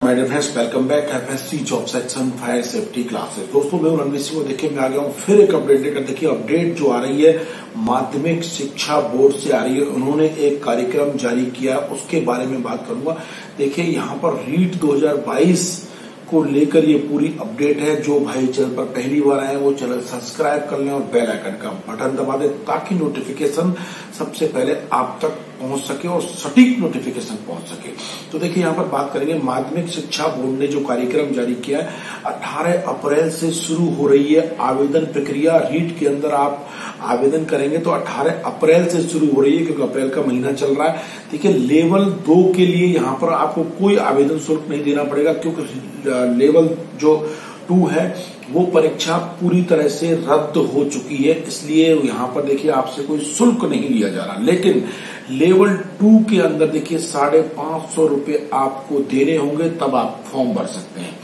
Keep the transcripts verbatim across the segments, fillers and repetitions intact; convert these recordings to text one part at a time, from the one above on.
My dear friends, welcome back FSC job section fire safety classes. दोस्तों मैं रणवीर सिंह को देखिए मैं आ गया हूँ फिर एक अपडेट लेकर। देखिए अपडेट जो आ रही है माध्यमिक शिक्षा बोर्ड से आ रही है। उन्होंने एक कार्यक्रम जारी किया, उसके बारे में बात करूंगा। देखिए यहाँ पर रीट दो हज़ार बाईस को लेकर ये पूरी अपडेट है। जो भाई चैनल पर पहली बार आए वो चैनल सब्सक्राइब कर लें और बेल आइकन का बटन दबा दें ताकि नोटिफिकेशन सबसे पहले आप तक पहुंच सके और सटीक नोटिफिकेशन पहुंच सके। तो देखिए यहाँ पर बात करेंगे माध्यमिक शिक्षा बोर्ड ने जो कार्यक्रम जारी किया है, अठारह अप्रैल से शुरू हो रही है आवेदन प्रक्रिया। रीट के अंदर आप आवेदन करेंगे तो अठारह अप्रैल से शुरू हो रही है क्योंकि अप्रैल का महीना चल रहा है। देखिए लेवल दो के लिए यहाँ पर आपको कोई आवेदन शुल्क नहीं देना पड़ेगा क्योंकि लेवल जो टू है वो परीक्षा पूरी तरह से रद्द हो चुकी है, इसलिए यहाँ पर देखिए आपसे कोई शुल्क नहीं लिया जा रहा। लेकिन लेवल टू के अंदर देखिए साढ़े पांच सौ रूपये आपको देने होंगे तब आप फॉर्म भर सकते हैं।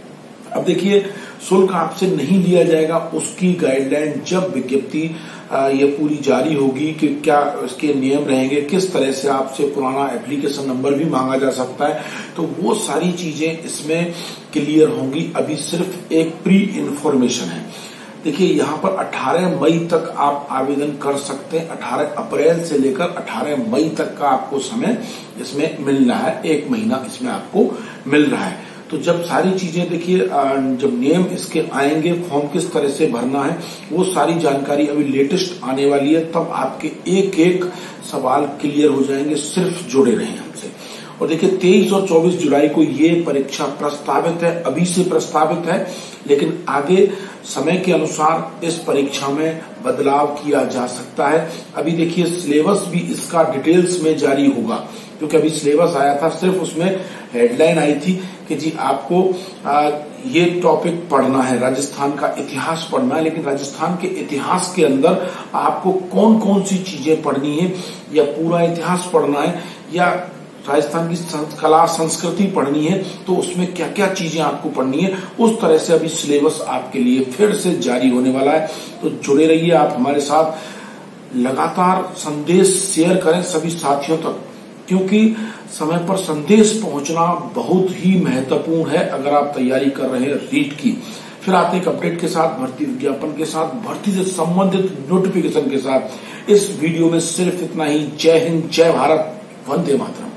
अब देखिए शुल्क आपसे नहीं लिया जाएगा, उसकी गाइडलाइन जब विज्ञप्ति ये पूरी जारी होगी कि क्या इसके नियम रहेंगे, किस तरह से आपसे पुराना एप्लीकेशन नंबर भी मांगा जा सकता है, तो वो सारी चीजें इसमें क्लियर होंगी। अभी सिर्फ एक प्री इन्फॉर्मेशन है। देखिए यहाँ पर अठारह मई तक आप आवेदन कर सकते हैं। अठारह अप्रैल से लेकर अठारह मई तक का आपको समय इसमें मिल रहा है, एक महीना इसमें आपको मिल रहा है। तो जब सारी चीजें देखिए जब नियम इसके आएंगे, फॉर्म किस तरह से भरना है, वो सारी जानकारी अभी लेटेस्ट आने वाली है, तब आपके एक एक सवाल क्लियर हो जाएंगे। सिर्फ जुड़े रहें हमसे। और देखिए तेईस और चौबीस जुलाई को ये परीक्षा प्रस्तावित है, अभी से प्रस्तावित है, लेकिन आगे समय के अनुसार इस परीक्षा में बदलाव किया जा सकता है। अभी देखिए सिलेबस भी इसका डिटेल्स में जारी होगा क्योंकि अभी सिलेबस आया था, सिर्फ उसमें हेडलाइन आई थी कि जी आपको आ, ये टॉपिक पढ़ना है, राजस्थान का इतिहास पढ़ना है। लेकिन राजस्थान के इतिहास के अंदर आपको कौन कौन सी चीजें पढ़नी है, या पूरा इतिहास पढ़ना है, या राजस्थान की कला संस्कृति पढ़नी है, तो उसमें क्या क्या चीजें आपको पढ़नी है, उस तरह से अभी सिलेबस आपके लिए फिर से जारी होने वाला है। तो जुड़े रहिए आप हमारे साथ, लगातार संदेश शेयर करें सभी साथियों तक, क्योंकि समय पर संदेश पहुंचना बहुत ही महत्वपूर्ण है अगर आप तैयारी कर रहे हैं रीट की। फिर आते एक अपडेट के साथ, भर्ती विज्ञापन के साथ, भर्ती से संबंधित नोटिफिकेशन के साथ। इस वीडियो में सिर्फ इतना ही। जय हिंद, जय भारत, वंदे मातरम।